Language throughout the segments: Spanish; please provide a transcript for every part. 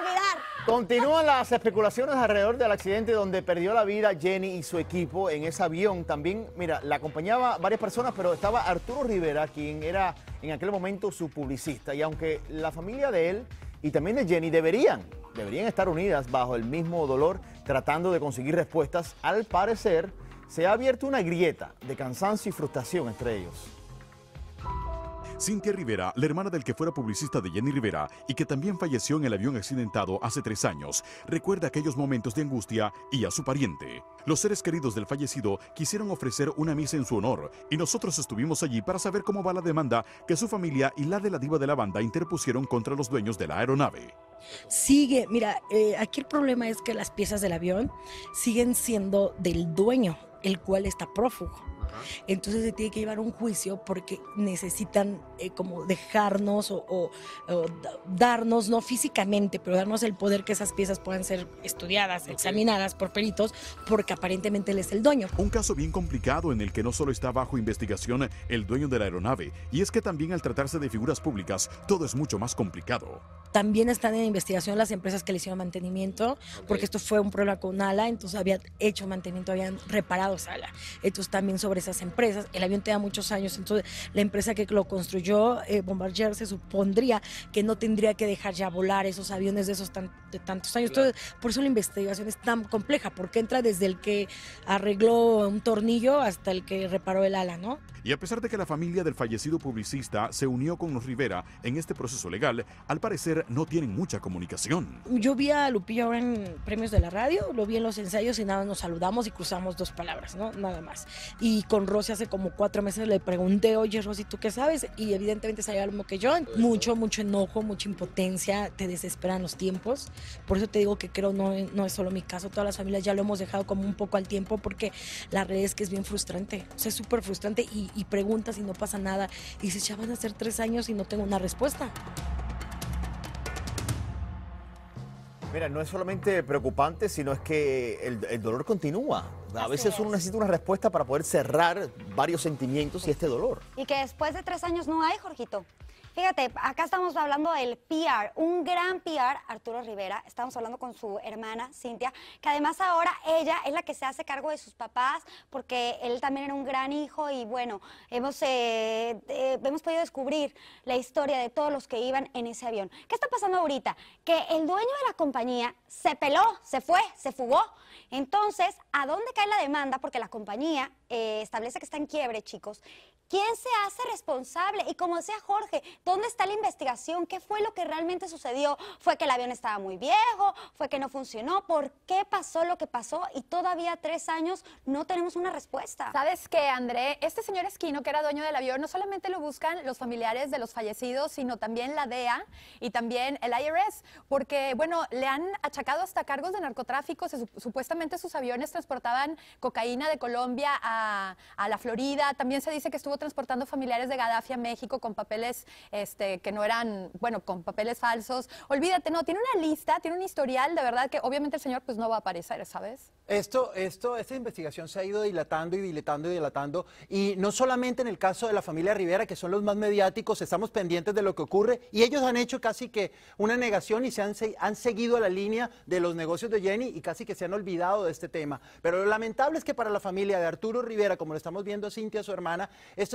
olvidar. Continúan las especulaciones alrededor del accidente donde perdió la vida Jenny y su equipo en ese avión. También, mira, la acompañaba varias personas, pero estaba Arturo Rivera, quien era en aquel momento su publicista. Y aunque la familia de él y también de Jenny deberían estar unidas bajo el mismo dolor, tratando de conseguir respuestas, al parecer se ha abierto una grieta de cansancio y frustración entre ellos. Cintia Rivera, la hermana del que fuera publicista de Jenny Rivera y que también falleció en el avión accidentado hace 3 años, recuerda aquellos momentos de angustia y a su pariente. Los seres queridos del fallecido quisieron ofrecer una misa en su honor y nosotros estuvimos allí para saber cómo va la demanda que su familia y la de la diva de la banda interpusieron contra los dueños de la aeronave. Sigue, mira, aquí el problema es que las piezas del avión siguen siendo del dueño, el cual está prófugo. Entonces se tiene que llevar un juicio porque necesitan como dejarnos o darnos, no físicamente, pero darnos el poder que esas piezas puedan ser estudiadas, examinadas por peritos, porque aparentemente él es el dueño. Un caso bien complicado en el que no solo está bajo investigación el dueño de la aeronave, y es que también al tratarse de figuras públicas, todo es mucho más complicado. También están en investigación las empresas que le hicieron mantenimiento, porque esto fue un problema con ALA, entonces habían hecho mantenimiento, habían reparado ALA. Entonces también sobre esas empresas, el avión tenía muchos años, entonces la empresa que lo construyó, Bombardier, se supondría que no tendría que dejar ya volar esos aviones de tantos años. Entonces, por eso la investigación es tan compleja, porque entra desde el que arregló un tornillo hasta el que reparó el ala, ¿no? Y a pesar de que la familia del fallecido publicista se unió con los Rivera en este proceso legal, al parecer no tienen mucha comunicación. Yo vi a Lupillo ahora en premios de la radio, lo vi en los ensayos y nada, nos saludamos y cruzamos 2 palabras, ¿no? Nada más. Y con Rosy hace como 4 meses le pregunté, oye Rosy, ¿tú qué sabes? Y evidentemente sabía lo mismo que yo. Mucho enojo, mucha impotencia, te desesperan los tiempos. Por eso te digo que creo no es solo mi caso, todas las familias ya lo hemos dejado como un poco al tiempo, porque la realidad es que es bien frustrante, o sea, es súper frustrante y preguntas y no pasa nada. Y dices, ya van a ser 3 años y no tengo una respuesta. Mira, no es solamente preocupante, sino es que el dolor continúa. A veces uno necesita una respuesta para poder cerrar varios sentimientos y este dolor. Y que después de 3 años no hay, Jorgito. Fíjate, acá estamos hablando del PR, un gran PR, Arturo Rivera. Estamos hablando con su hermana, Cintia, que además ahora ella es la que se hace cargo de sus papás, porque él también era un gran hijo y bueno, hemos podido descubrir la historia de todos los que iban en ese avión. ¿Qué está pasando ahorita? Que el dueño de la compañía se peló, se fue, se fugó. Entonces, ¿a dónde cae la demanda? Porque la compañía establece que está en quiebre, chicos. ¿Quién se hace responsable? Y como decía Jorge, ¿dónde está la investigación? ¿Qué fue lo que realmente sucedió? ¿Fue que el avión estaba muy viejo? ¿Fue que no funcionó? ¿Por qué pasó lo que pasó? Y todavía 3 años no tenemos una respuesta. ¿Sabes qué, André? Este señor Esquino, que era dueño del avión, no solamente lo buscan los familiares de los fallecidos, sino también la DEA y también el IRS, porque, bueno, le han achacado hasta cargos de narcotráfico. Supuestamente sus aviones transportaban cocaína de Colombia a la Florida. También se dice que estuvo transportando familiares de Gaddafi a México con papeles que no eran, bueno, con papeles falsos. Olvídate, no, tiene una lista, tiene un historial, de verdad que obviamente el señor pues no va a aparecer, ¿sabes? Esta investigación se ha ido dilatando y dilatando y dilatando, y no solamente en el caso de la familia Rivera, que son los más mediáticos, estamos pendientes de lo que ocurre, y ellos han hecho casi que una negación y han seguido la línea de los negocios de Jenny y casi que se han olvidado de este tema. Pero lo lamentable es que para la familia de Arturo Rivera, como lo estamos viendo a Cintia, su hermana,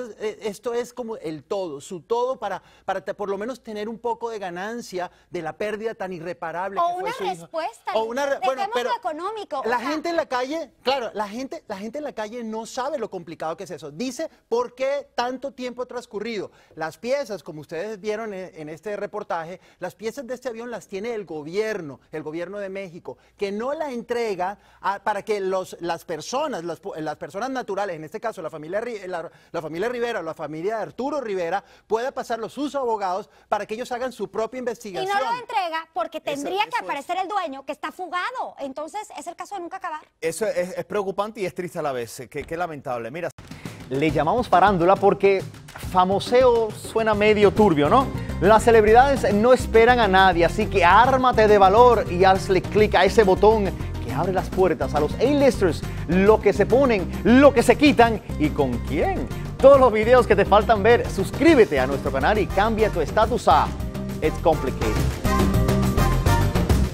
esto es como el todo, su todo para por lo menos tener un poco de ganancia de la pérdida tan irreparable o que fue su hijo. Respuesta, o una respuesta. Bueno, pero lo económico. La gente en la calle, claro, la gente en la calle no sabe lo complicado que es eso. Dice, ¿por qué tanto tiempo ha transcurrido? Las piezas, como ustedes vieron en este reportaje, las piezas de este avión las tiene el gobierno de México, que no la entrega para que las personas naturales, en este caso la familia Rivera o la familia de Arturo Rivera, pueda pasarlo sus abogados para que ellos hagan su propia investigación. Y no lo entrega porque tendría que aparecer el dueño que está fugado. Entonces es el caso de nunca acabar. Eso es preocupante y es triste a la vez. Qué lamentable. Mira, le llamamos farándula porque famoseo suena medio turbio, ¿no? Las celebridades no esperan a nadie, así que ármate de valor y hazle clic a ese botón que abre las puertas a los A-listers, lo que se ponen, lo que se quitan y con quién. Todos los videos que te faltan ver, suscríbete a nuestro canal y cambia tu estatus a It's Complicated.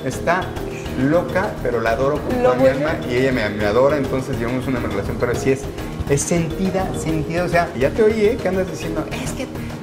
está loca, pero la adoro con toda mi alma y ella me adora, entonces llevamos una relación, pero sí es sentida, o sea, ya te oí, que andas diciendo, es que